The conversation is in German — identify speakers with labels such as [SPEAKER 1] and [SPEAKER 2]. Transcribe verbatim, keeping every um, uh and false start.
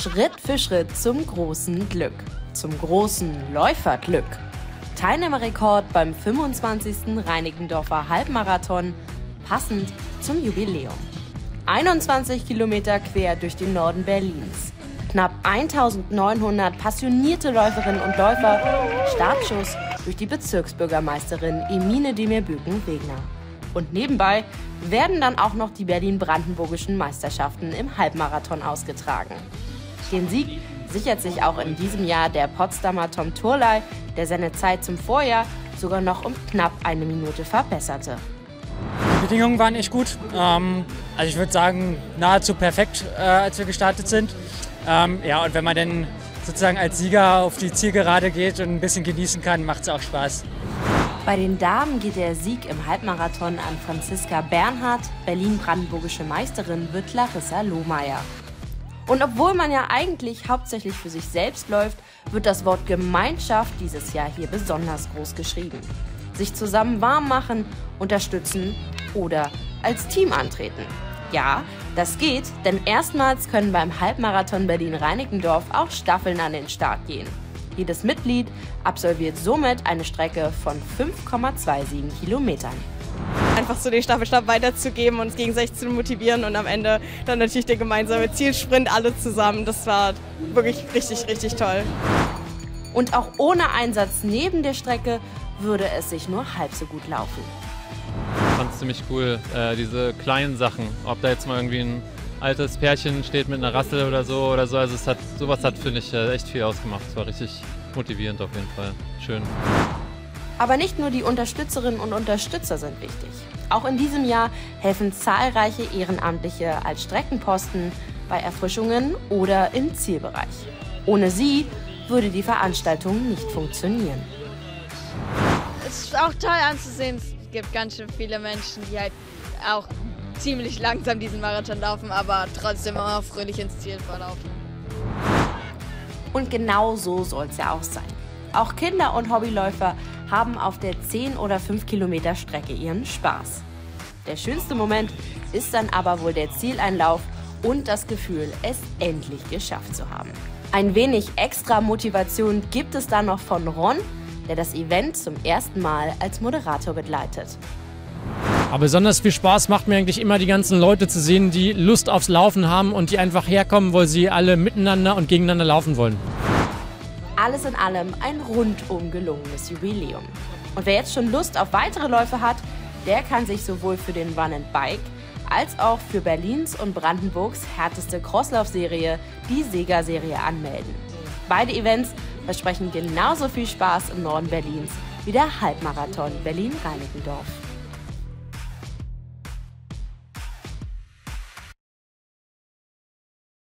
[SPEAKER 1] Schritt für Schritt zum großen Glück, zum großen Läuferglück. Teilnehmerrekord beim fünfundzwanzigsten Reinickendorfer Halbmarathon, passend zum Jubiläum. einundzwanzig Kilometer quer durch den Norden Berlins. Knapp eintausendneunhundert passionierte Läuferinnen und Läufer, Startschuss durch die Bezirksbürgermeisterin Emine Demir-Büken-Wegner. Und nebenbei werden dann auch noch die berlin-brandenburgischen Meisterschaften im Halbmarathon ausgetragen. Den Sieg sichert sich auch in diesem Jahr der Potsdamer Tom Turley, der seine Zeit zum Vorjahr sogar noch um knapp eine Minute verbesserte.
[SPEAKER 2] Die Bedingungen waren echt gut. Ähm, also ich würde sagen, nahezu perfekt, äh, als wir gestartet sind. Ähm, ja, und wenn man dann sozusagen als Sieger auf die Zielgerade geht und ein bisschen genießen kann, macht es auch Spaß.
[SPEAKER 1] Bei den Damen geht der Sieg im Halbmarathon an Franziska Bernhardt, Berlin-brandenburgische Meisterin wird Larissa Lohmeier. Und obwohl man ja eigentlich hauptsächlich für sich selbst läuft, wird das Wort Gemeinschaft dieses Jahr hier besonders groß geschrieben. Sich zusammen warm machen, unterstützen oder als Team antreten. Ja, das geht, denn erstmals können beim Halbmarathon Berlin-Reinickendorf auch Staffeln an den Start gehen. Jedes Mitglied absolviert somit eine Strecke von fünf Komma siebenundzwanzig Kilometern.
[SPEAKER 3] Einfach so den Staffelstab weiterzugeben und uns gegenseitig zu motivieren und am Ende dann natürlich der gemeinsame Zielsprint, alle zusammen. Das war wirklich richtig, richtig toll.
[SPEAKER 1] Und auch ohne Einsatz neben der Strecke würde es sich nur halb so gut laufen.
[SPEAKER 4] Ich fand es ziemlich cool, äh, diese kleinen Sachen, ob da jetzt mal irgendwie ein altes Pärchen steht mit einer Rassel oder so oder so, also es hat, sowas hat, finde ich, echt viel ausgemacht. Es war richtig motivierend auf jeden Fall, schön.
[SPEAKER 1] Aber nicht nur die Unterstützerinnen und Unterstützer sind wichtig. Auch in diesem Jahr helfen zahlreiche Ehrenamtliche als Streckenposten bei Erfrischungen oder im Zielbereich. Ohne sie würde die Veranstaltung nicht funktionieren.
[SPEAKER 5] Es ist auch toll anzusehen. Es gibt ganz schön viele Menschen, die halt auch ziemlich langsam diesen Marathon laufen, aber trotzdem immer fröhlich ins Ziel verlaufen.
[SPEAKER 1] Und genau so soll es ja auch sein. Auch Kinder und Hobbyläufer haben auf der zehn oder fünf Kilometer Strecke ihren Spaß. Der schönste Moment ist dann aber wohl der Zieleinlauf und das Gefühl, es endlich geschafft zu haben. Ein wenig extra Motivation gibt es dann noch von Ron, der das Event zum ersten Mal als Moderator begleitet.
[SPEAKER 6] Aber besonders viel Spaß macht mir eigentlich immer, die ganzen Leute zu sehen, die Lust aufs Laufen haben und die einfach herkommen, weil sie alle miteinander und gegeneinander laufen wollen.
[SPEAKER 1] Alles in allem ein rundum gelungenes Jubiläum. Und wer jetzt schon Lust auf weitere Läufe hat, der kann sich sowohl für den Run and Bike als auch für Berlins und Brandenburgs härteste Crosslaufserie, die Sega-Serie, anmelden. Beide Events versprechen genauso viel Spaß im Norden Berlins wie der Halbmarathon Berlin-Reinickendorf.